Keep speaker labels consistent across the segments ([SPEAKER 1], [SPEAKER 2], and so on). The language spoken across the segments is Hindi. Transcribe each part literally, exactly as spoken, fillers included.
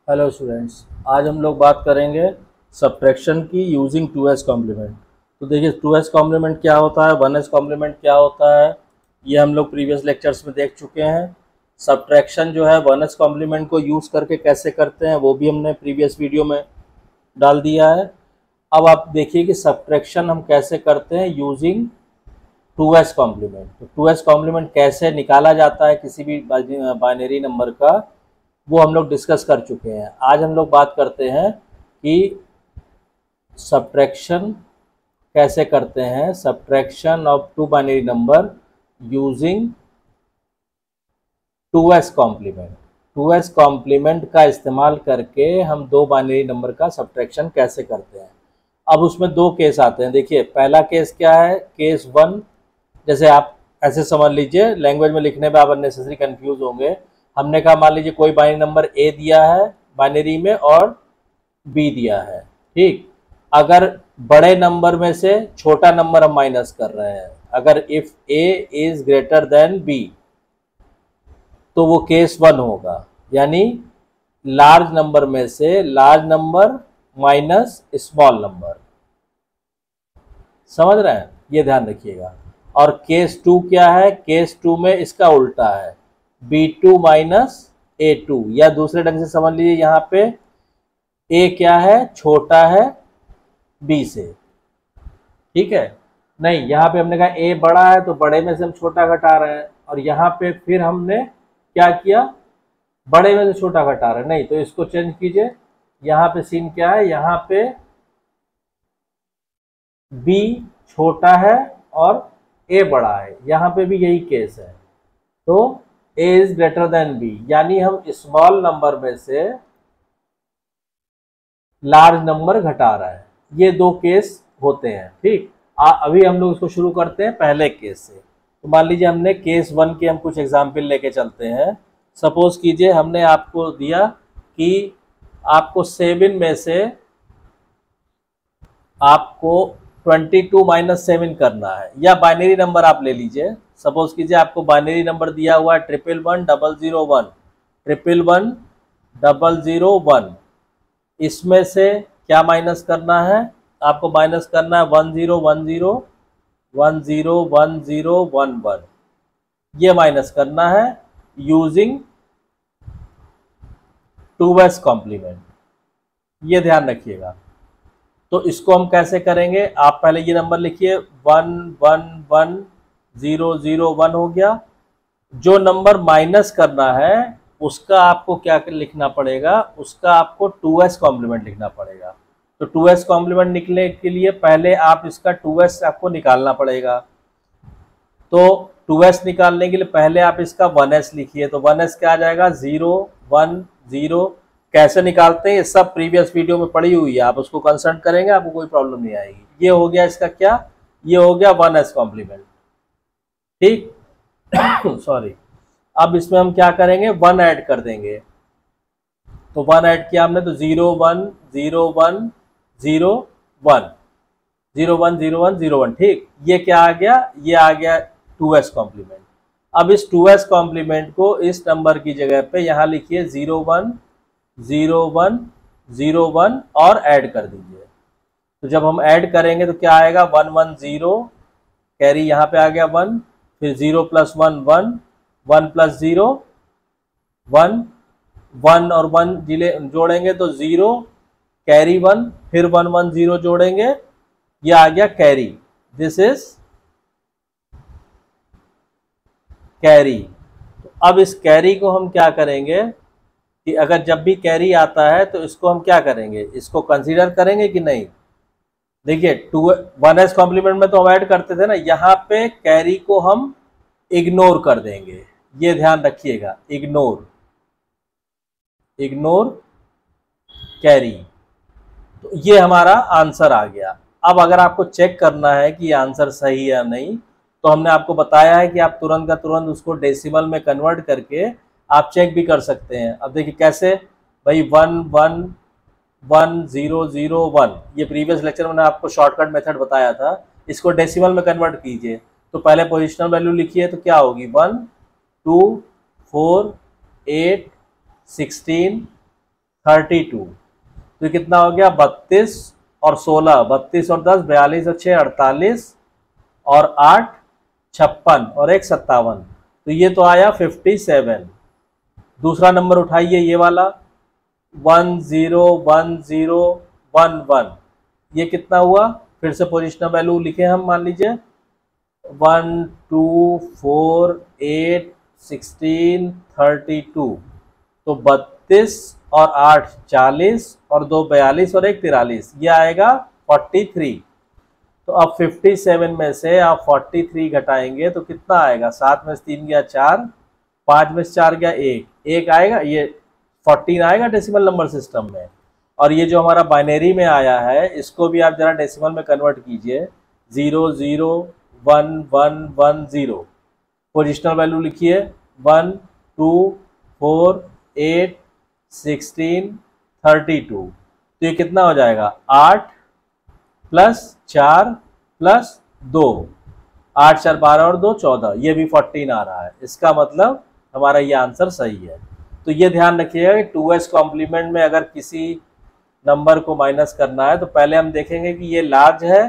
[SPEAKER 1] हेलो स्टूडेंट्स, आज हम लोग बात करेंगे सब्ट्रैक्शन की यूजिंग टू एस कॉम्प्लीमेंट। तो देखिए, टू एस कॉम्प्लीमेंट क्या होता है, वन एस कॉम्प्लीमेंट क्या होता है, ये हम लोग प्रीवियस लेक्चर्स में देख चुके हैं। सब्ट्रैक्शन जो है वन एस कॉम्प्लीमेंट को यूज़ करके कैसे करते हैं वो भी हमने प्रीवियस वीडियो में डाल दिया है। अब आप देखिए कि सब्ट्रैक्शन हम कैसे करते हैं यूजिंग टू एस कॉम्प्लीमेंट। तो टू एस कॉम्प्लीमेंट कैसे निकाला जाता है किसी भी बाइनरी नंबर का, वो हम लोग डिस्कस कर चुके हैं। आज हम लोग बात करते हैं कि सब्ट्रैक्शन कैसे करते हैं, subtraction of two binary number using two's complement. Two's complement का इस्तेमाल करके हम दो बाइनरी नंबर का सब्ट्रैक्शन कैसे करते हैं। अब उसमें दो केस आते हैं। देखिए, पहला केस क्या है, केस वन। जैसे आप ऐसे समझ लीजिए, लैंग्वेज में लिखने में आप अननेसेसरी कंफ्यूज होंगे। हमने कहा, मान लीजिए कोई बाइनरी नंबर ए दिया है बाइनरी में और बी दिया है, ठीक। अगर बड़े नंबर में से छोटा नंबर हम माइनस कर रहे हैं, अगर if A is greater than B, तो वो केस वन होगा। यानी लार्ज नंबर में से large number minus small number. समझ रहे हैं, ये ध्यान रखिएगा। और केस टू क्या है, केस टू में इसका उल्टा है, B two minus A two, या दूसरे ढंग से समझ लीजिए, यहाँ पे ए क्या है, छोटा है बी से, ठीक है। नहीं, यहाँ पे हमने कहा ए बड़ा है तो बड़े में से हम छोटा घटा रहे हैं, और यहाँ पे फिर हमने क्या किया, बड़े में से छोटा घटा रहे हैं। नहीं, तो इसको चेंज कीजिए। यहाँ पे सीन क्या है, यहाँ पे बी छोटा है और ए बड़ा है, यहाँ पे भी यही केस है। तो a is greater than b, यानी हम स्मॉल नंबर में से लार्ज नंबर घटा रहा है। ये दो केस होते हैं, ठीक। आ, अभी हम लोग इसको शुरू करते हैं पहले केस से। तो मान लीजिए हमने केस वन के हम कुछ एग्जाम्पल लेके चलते हैं। सपोज कीजिए हमने आपको दिया कि आपको सेवन में से आपको ट्वेंटी टू माइनस सेवन करना है, या बाइनरी नंबर आप ले लीजिए। सपोज कीजिए आपको बाइनरी नंबर दिया हुआ है triple one double zero one, triple one double zero one. इसमें से क्या माइनस करना है, आपको माइनस करना है one zero one zero one zero one zero one one, ये माइनस करना है यूजिंग टू एस कॉम्प्लीमेंट। ये ध्यान रखिएगा। तो इसको हम कैसे करेंगे, आप पहले ये नंबर लिखिए, one one one zero zero one हो गया। जो नंबर माइनस करना है उसका आपको क्या लिखना पड़ेगा, उसका आपको टू एस कॉम्प्लीमेंट लिखना पड़ेगा। तो टू एस कॉम्प्लीमेंट निकलने के लिए पहले आप इसका टू एस आपको निकालना पड़ेगा। तो टू एस निकालने के लिए पहले आप इसका वन एस लिखिए। तो वन एस क्या आ जाएगा, जीरो वन जीरो। कैसे निकालते हैं ये सब प्रीवियस वीडियो में पड़ी हुई है, आप उसको कंसल्ट करेंगे, आपको कोई प्रॉब्लम नहीं आएगी। ये हो गया इसका क्या, ये हो गया वन एस कॉम्प्लीमेंट, ठीक। सॉरी। अब इसमें हम क्या करेंगे, वन ऐड कर देंगे। तो वन ऐड किया हमने, तो zero one zero one zero one zero one zero one zero one, ठीक। ये क्या आ गया, ये आ गया टू एस कॉम्प्लीमेंट। अब इस टू एस कॉम्प्लीमेंट को इस नंबर की जगह पे यहाँ लिखिए zero one zero one zero one और ऐड कर दीजिए। तो जब हम ऐड करेंगे तो क्या आएगा, वन वन जीरो, कैरी यहाँ पे आ गया वन, फिर zero plus one one, one plus zero one, one और वन जिले जोड़ेंगे तो जीरो, कैरी वन, फिर वन वन जीरो जोड़ेंगे, ये आ गया कैरी। This is carry. तो अब इस कैरी को हम क्या करेंगे कि अगर जब भी कैरी आता है तो इसको हम क्या करेंगे, इसको कंसीडर करेंगे कि नहीं। देखिए, टू वन एस कॉम्प्लीमेंट में तो हम ऐड करते थे ना, यहाँ पे कैरी को हम इग्नोर कर देंगे। ये ध्यान रखिएगा, इग्नोर इग्नोर कैरी। तो ये हमारा आंसर आ गया। अब अगर आपको चेक करना है कि ये आंसर सही है या नहीं, तो हमने आपको बताया है कि आप तुरंत का तुरंत उसको डेसिमल में कन्वर्ट करके आप चेक भी कर सकते हैं। अब देखिए कैसे, भाई one one one zero zero one, ये प्रीवियस लेक्चर में मैंने आपको शॉर्टकट मेथड बताया था। इसको डेसिमल में कन्वर्ट कीजिए। तो पहले पोजिशनल वैल्यू लिखिए, तो क्या होगी, one two four eight sixteen thirty two. तो ये कितना हो गया, बत्तीस और सोलह, बत्तीस और दस बयालीस और छः अड़तालीस और आठ छप्पन और एक सत्तावन। तो ये तो आया फिफ्टी सेवन। दूसरा नंबर उठाइए ये वाला one zero one zero one one, ये कितना हुआ, फिर से पोजिशनल वैल्यू लिखे हम, मान लीजिए one two four eight sixteen thirty two. तो बत्तीस और आठ चालीस और दो बयालीस और एक तिरालीस, ये आएगा फोर्टी थ्री। तो अब फिफ्टी सेवन में से आप फोर्टी थ्री घटाएंगे तो कितना आएगा, सात में से तीन गया चार, पाँच में से चार गया एक, एक आएगा, ये फोर्टीन आएगा डेसिमल नंबर सिस्टम में। और ये जो हमारा बाइनरी में आया है इसको भी आप जरा डेसिमल में कन्वर्ट कीजिए, zero zero one one one zero. Positional value लिखिए one two four eight sixteen thirty two. तो ये कितना हो जाएगा, आठ प्लस चार प्लस दो, आठ चार बारह और दो चौदह, ये भी फोर्टीन आ रहा है। इसका मतलब हमारा ये आंसर सही है। तो ये ध्यान रखिएगा कि टू एस कॉम्प्लीमेंट में अगर किसी नंबर को माइनस करना है तो पहले हम देखेंगे कि ये लार्ज है।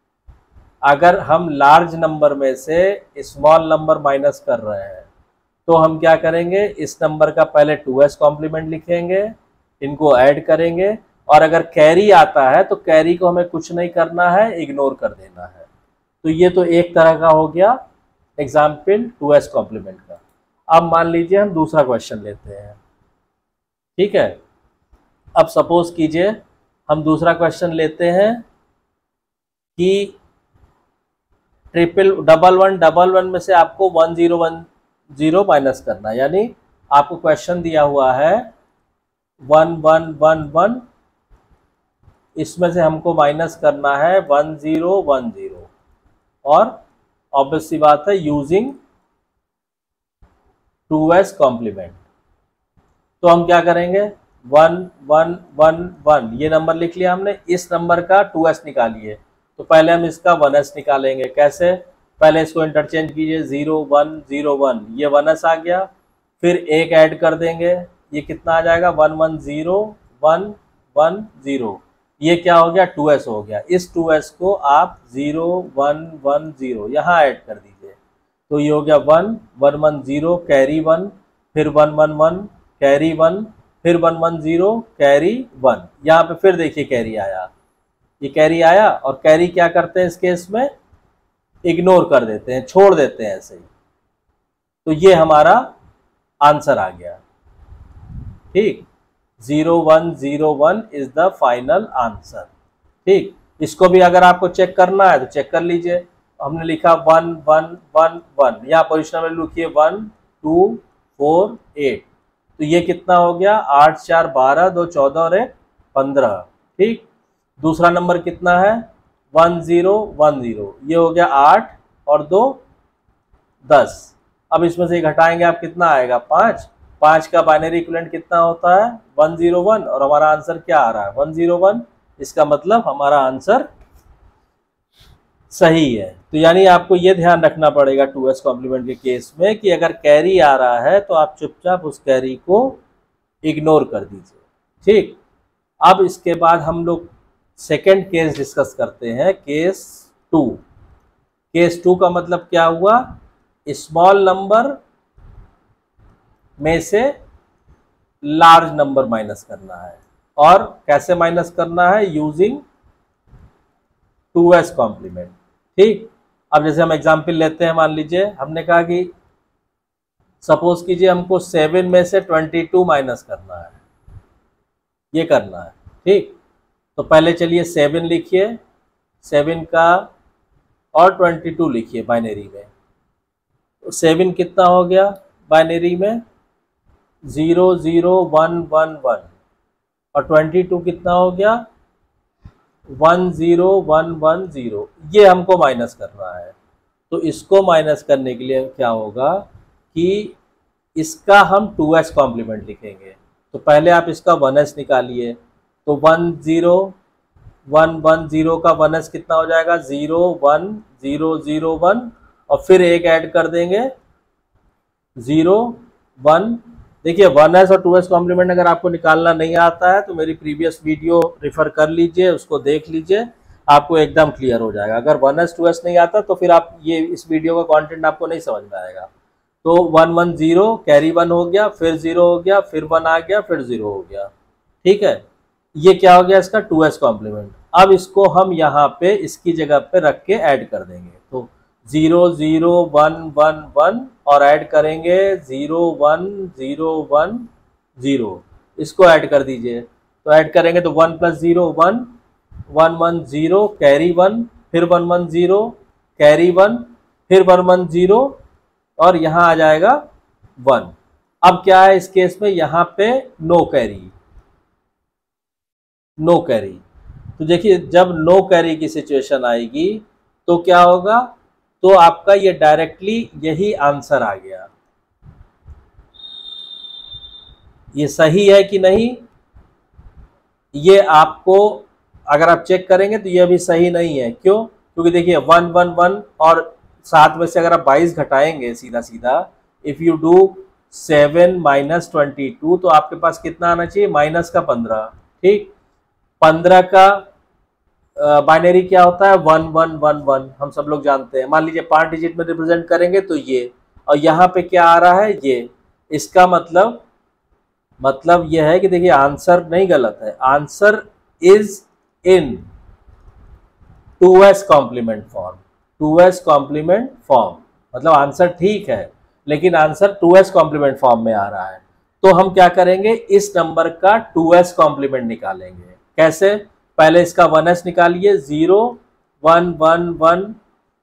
[SPEAKER 1] अगर हम लार्ज नंबर में से स्मॉल नंबर माइनस कर रहे हैं तो हम क्या करेंगे, इस नंबर का पहले टू एस कॉम्प्लीमेंट लिखेंगे, इनको ऐड करेंगे, और अगर कैरी आता है तो कैरी को हमें कुछ नहीं करना है, इग्नोर कर देना है। तो ये तो एक तरह का हो गया एग्जाम्पल टू एस कॉम्प्लीमेंट का। अब मान लीजिए हम दूसरा क्वेश्चन लेते हैं, ठीक है। अब सपोज कीजिए हम दूसरा क्वेश्चन लेते हैं कि triple double one double one में से आपको one zero one zero minus करना है, यानी आपको क्वेश्चन दिया हुआ है वन वन वन वन, इसमें से हमको माइनस करना है वन जीरो वन जीरो, और ऑब्वियस सी बात है यूजिंग टू एस कॉम्प्लीमेंट। तो हम क्या करेंगे, वन वन वन वन ये नंबर लिख लिया हमने, इस नंबर का टू एस निकालिए। तो पहले हम इसका वन एस निकालेंगे, कैसे, पहले इसको इंटरचेंज कीजिए, ज़ीरो वन ज़ीरो वन, ये वन एस आ गया, फिर एक ऐड कर देंगे, ये कितना आ जाएगा, one one zero one one zero, ये क्या हो गया, टू एस हो गया। इस टू एस को आप ज़ीरो वन वन ज़ीरो यहाँ ऐड कर दीजिए, तो ये हो गया one one one zero carry one, फिर one one one carry one, फिर one one zero carry one. यहाँ पे फिर देखिए कैरी आया, ये कैरी आया, और कैरी क्या करते हैं इस केस में, इग्नोर कर देते हैं, छोड़ देते हैं ऐसे ही। तो ये हमारा आंसर आ गया, ठीक, zero one zero one is the final answer. ठीक, इसको भी अगर आपको चेक करना है तो चेक कर लीजिए। हमने लिखा वन वन वन वन, यहाँ पोजिशनल वैल्यू लिखिए वन टू फोर एट, तो ये कितना हो गया, आठ चार बारह, दो चौदह और एक पंद्रह। ठीक, दूसरा नंबर कितना है, वन ज़ीरो वन ज़ीरो, ये हो गया आठ और दो दस। अब इसमें से घटाएंगे आप, कितना आएगा, पाँच। पाँच का बाइनरी इक्विवेलेंट कितना होता है, वन ज़ीरो वन, और हमारा आंसर क्या आ रहा है, वन ज़ीरो वन। इसका मतलब हमारा आंसर सही है। तो यानी आपको ये ध्यान रखना पड़ेगा टू एस कॉम्प्लीमेंट के केस में कि अगर कैरी आ रहा है तो आप चुपचाप उस कैरी को इग्नोर कर दीजिए। ठीक, अब इसके बाद हम लोग सेकेंड केस डिस्कस करते हैं, केस टू। केस टू का मतलब क्या हुआ, स्मॉल नंबर में से लार्ज नंबर माइनस करना है, और कैसे माइनस करना है, यूजिंग टू एस कॉम्प्लीमेंट। ठीक, अब जैसे हम एग्जाम्पल लेते हैं, मान लीजिए हमने कहा कि सपोज कीजिए हमको सेवन में से ट्वेंटी टू माइनस करना है, ये करना है। ठीक, तो पहले चलिए सेवन लिखिए, सेवन का और ट्वेंटी टू लिखिए बाइनरी में। तो सेवन कितना हो गया बाइनरी में, zero zero one one one, और ट्वेंटी टू कितना हो गया, one zero one one zero. ये हमको माइनस करना है। तो इसको माइनस करने के लिए क्या होगा कि इसका हम टू एस कॉम्प्लीमेंट लिखेंगे। तो पहले आप इसका वन एस निकालिए, तो one zero one one zero का वन एस कितना हो जाएगा, zero one zero zero one, और फिर एक ऐड कर देंगे, ज़ीरो वन देखिए वन एस और टू एस कॉम्प्लीमेंट अगर आपको निकालना नहीं आता है तो मेरी प्रीवियस वीडियो रिफर कर लीजिए, उसको देख लीजिए, आपको एकदम क्लियर हो जाएगा। अगर वन एस टू एस नहीं आता तो फिर आप ये इस वीडियो का कंटेंट आपको नहीं समझ में आएगा। तो one one zero, carry one हो गया, फिर जीरो हो गया, फिर वन आ गया, फिर जीरो हो गया, ठीक है। ये क्या हो गया इसका टू एस कॉम्प्लीमेंट। अब इसको हम यहाँ पे इसकी जगह पे रख के ऐड कर देंगे। तो zero zero one one one और ऐड करेंगे zero one zero one zero, इसको ऐड कर दीजिए। तो ऐड करेंगे तो one plus zero one, one one zero, carry one, फिर one one zero, carry one, फिर वन वन जीरो और यहाँ आ जाएगा वन। अब क्या है इस केस में, यहाँ पे नो कैरी, नो कैरी। तो देखिए जब नो कैरी की सिचुएशन आएगी तो क्या होगा, तो आपका ये डायरेक्टली यही आंसर आ गया। ये सही है कि नहीं, ये आपको अगर आप चेक करेंगे तो ये भी सही नहीं है। क्यों? क्योंकि देखिए वन वन वन और सात में से अगर आप बाईस घटाएंगे सीधा सीधा, if you do seven minus twenty two तो आपके पास कितना आना चाहिए, माइनस का पंद्रह। ठीक, पंद्रह का बाइनरी क्या होता है, वन वन वन वन, हम सब लोग जानते हैं। मान लीजिए पांच डिजिट में रिप्रेजेंट करेंगे तो ये, और यहाँ पे क्या आ रहा है ये। इसका मतलब मतलब यह है कि देखिए आंसर नहीं गलत है, answer is in two's complement form. Two's complement form मतलब आंसर ठीक है, लेकिन answer two's complement form में आ रहा है। तो हम क्या करेंगे, इस नंबर का टू एस कॉम्प्लीमेंट निकालेंगे। कैसे? पहले इसका वन एस निकालिए, zero one one one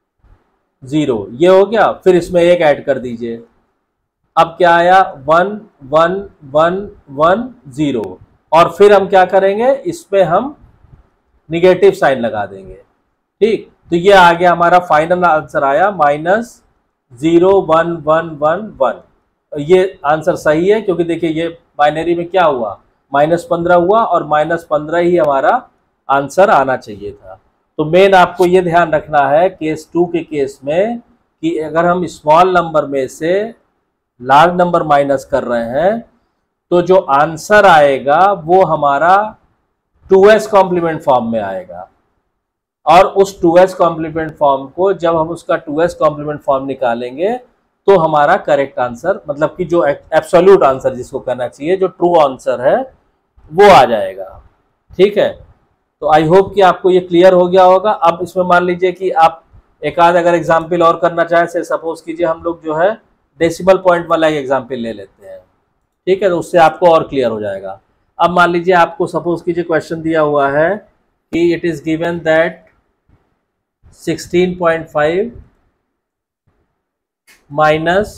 [SPEAKER 1] zero, ये हो गया। फिर इसमें एक ऐड कर दीजिए। अब क्या आया, one one one one zero, और फिर हम क्या करेंगे, इसमें हम निगेटिव साइन लगा देंगे। ठीक, तो ये आ गया हमारा फाइनल आंसर आया minus zero one one one one. ये आंसर सही है क्योंकि देखिए ये बाइनरी में क्या हुआ, माइनस पंद्रह हुआ और माइनस पंद्रह ही हमारा आंसर आना चाहिए था। तो मेन आपको ये ध्यान रखना है केस टू के केस में कि अगर हम स्मॉल नंबर में से लार्ज नंबर माइनस कर रहे हैं तो जो आंसर आएगा वो हमारा टू एस कॉम्प्लीमेंट फॉर्म में आएगा। और उस टू एस कॉम्प्लीमेंट फॉर्म को जब हम उसका टू एस कॉम्प्लीमेंट फॉर्म निकालेंगे तो हमारा करेक्ट आंसर, मतलब कि जो एब्सोल्यूट आंसर जिसको कहना चाहिए, जो ट्रू आंसर है वो आ जाएगा। ठीक है, तो आई होप कि आपको ये क्लियर हो गया होगा। अब इसमें मान लीजिए कि आप एक आध अगर एग्जाम्पल और करना चाहें, से सपोज कीजिए हम लोग जो है डेसिमल पॉइंट वाला एक एग्जाम्पल ले लेते हैं। ठीक है, तो उससे आपको और क्लियर हो जाएगा। अब मान लीजिए आपको सपोज कीजिए क्वेश्चन दिया हुआ है कि it is given that sixteen point five minus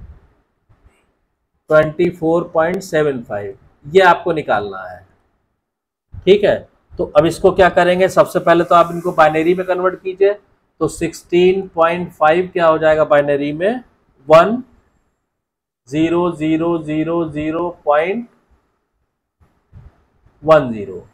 [SPEAKER 1] twenty four point seven five, ये आपको निकालना है। ठीक है, तो अब इसको क्या करेंगे, सबसे पहले तो आप इनको बाइनरी में कन्वर्ट कीजिए। तो सिक्सटीन पॉइंट फाइव क्या हो जाएगा बाइनरी में, one zero zero zero zero point one zero,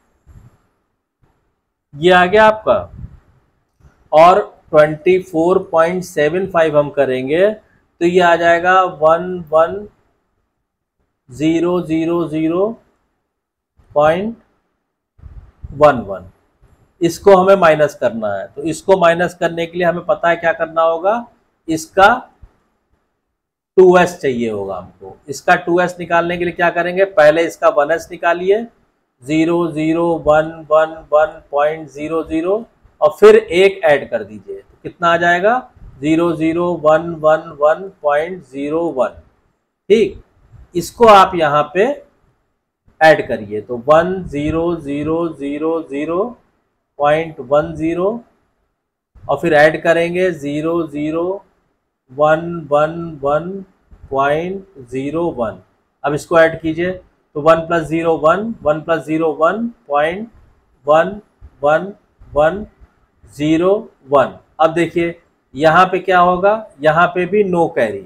[SPEAKER 1] ये आ गया आपका। और twenty four point seven five हम करेंगे तो ये आ जाएगा one one zero zero zero point one one. इसको हमें माइनस करना है, तो इसको माइनस करने के लिए हमें पता है क्या करना होगा, इसका टू एस चाहिए होगा हमको। इसका टू एस निकालने के लिए क्या करेंगे, पहले इसका वन एस निकालिए, zero zero one one one point zero zero, और फिर एक ऐड कर दीजिए। तो कितना आ जाएगा, zero zero one one one point zero one. ठीक, इसको आप यहाँ पे ऐड करिए, तो one zero zero zero zero point one zero, और फिर ऐड करेंगे zero zero one one one point zero one. अब इसको ऐड कीजिए, तो one plus zero one, one plus zero one point one one one zero one. अब देखिए यहाँ पे क्या होगा, यहाँ पे भी नो कैरी।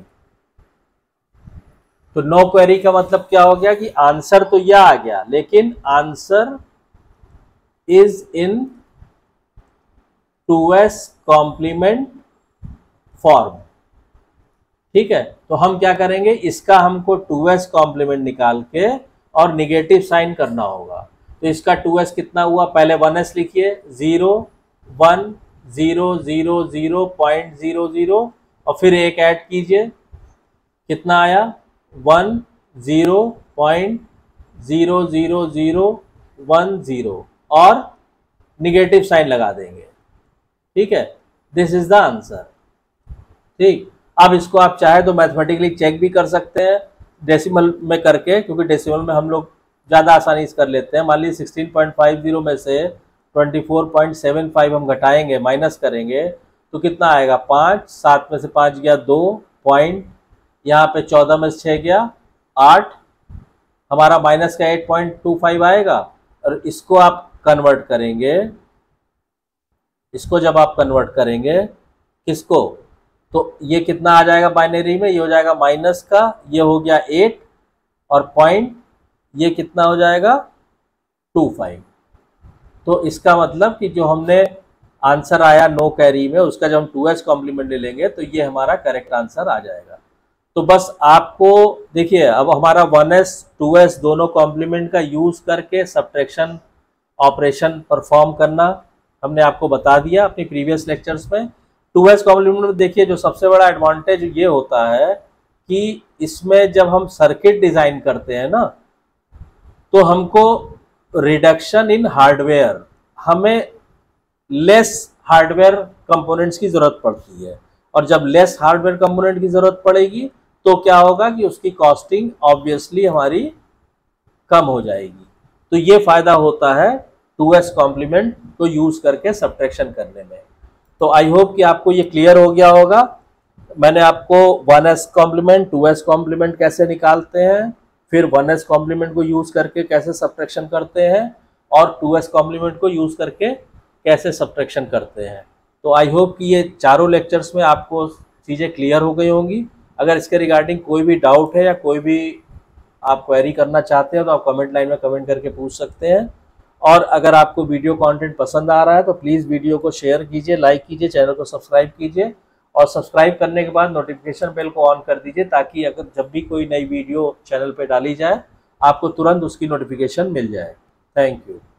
[SPEAKER 1] तो नो क्वेरी का मतलब क्या हो गया कि आंसर तो यह आ गया, लेकिन answer is in two's complement form. ठीक है, तो हम क्या करेंगे, इसका हमको टू एस कॉम्प्लीमेंट निकाल के और निगेटिव साइन करना होगा। तो इसका टू एस कितना हुआ, पहले वन एस लिखिए, zero one zero zero zero point zero zero और फिर एक ऐड कीजिए, कितना आया, one zero point zero zero zero one zero और निगेटिव साइन लगा देंगे। ठीक है, दिस इज द आंसर। ठीक, अब इसको आप चाहे तो मैथमेटिकली चेक भी कर सकते हैं डेसिमल में करके, क्योंकि डेसिमल में हम लोग ज़्यादा आसानी से कर लेते हैं। मान लीजिए सिक्सटीन पॉइंट फाइव जीरो में से twenty four point seven five हम घटाएंगे, माइनस करेंगे, तो कितना आएगा, पाँच, सात में से पाँच गया दो पॉइंट, यहाँ पे चौदह में से छः गया आठ, हमारा माइनस का एट पॉइंट टू फाइव आएगा। और इसको आप कन्वर्ट करेंगे, इसको जब आप कन्वर्ट करेंगे किसको, तो ये कितना आ जाएगा बाइनरी में, ये हो जाएगा माइनस का, ये हो गया एट और पॉइंट, ये कितना हो जाएगा टू फाइव। तो इसका मतलब कि जो हमने आंसर आया नो कैरी में, उसका जब हम टू एस कॉम्प्लीमेंट ले लेंगे तो ये हमारा करेक्ट आंसर आ जाएगा। तो बस आपको देखिए, अब हमारा वन एस टू एस दोनों कॉम्प्लीमेंट का यूज करके सब्ट्रैक्शन ऑपरेशन परफॉर्म करना हमने आपको बता दिया अपनी प्रीवियस लेक्चर्स में। टू एस कॉम्प्लीमेंट में देखिए जो सबसे बड़ा एडवांटेज ये होता है कि इसमें जब हम सर्किट डिजाइन करते हैं ना, तो हमको रिडक्शन इन हार्डवेयर, हमें लेस हार्डवेयर कंपोनेंट्स की जरूरत पड़ती है, और जब लेस हार्डवेयर कंपोनेंट की जरूरत पड़ेगी तो क्या होगा कि उसकी कॉस्टिंग ऑब्वियसली हमारी कम हो जाएगी। तो ये फायदा होता है टू एस कॉम्प्लीमेंट को यूज करके सब्ट्रैक्शन करने में। तो आई होप कि आपको ये क्लियर हो गया होगा। मैंने आपको one's complement, two's complement कैसे निकालते हैं, फिर वन एस कॉम्प्लीमेंट को यूज करके कैसे सब्ट्रैक्शन करते हैं, और टू एस कॉम्प्लीमेंट को यूज करके कैसे सब्ट्रैक्शन करते हैं। तो आई होप कि ये चारों लेक्चर्स में आपको चीज़ें क्लियर हो गई होंगी। अगर इसके रिगार्डिंग कोई भी डाउट है या कोई भी आप क्वेरी करना चाहते हैं तो आप कमेंट लाइन में कमेंट करके पूछ सकते हैं। और अगर आपको वीडियो कंटेंट पसंद आ रहा है तो प्लीज़ वीडियो को शेयर कीजिए, लाइक कीजिए, चैनल को सब्सक्राइब कीजिए, और सब्सक्राइब करने के बाद नोटिफिकेशन बेल को ऑन कर दीजिए, ताकि अगर जब भी कोई नई वीडियो चैनल पे डाली जाए आपको तुरंत उसकी नोटिफिकेशन मिल जाए। Thank you.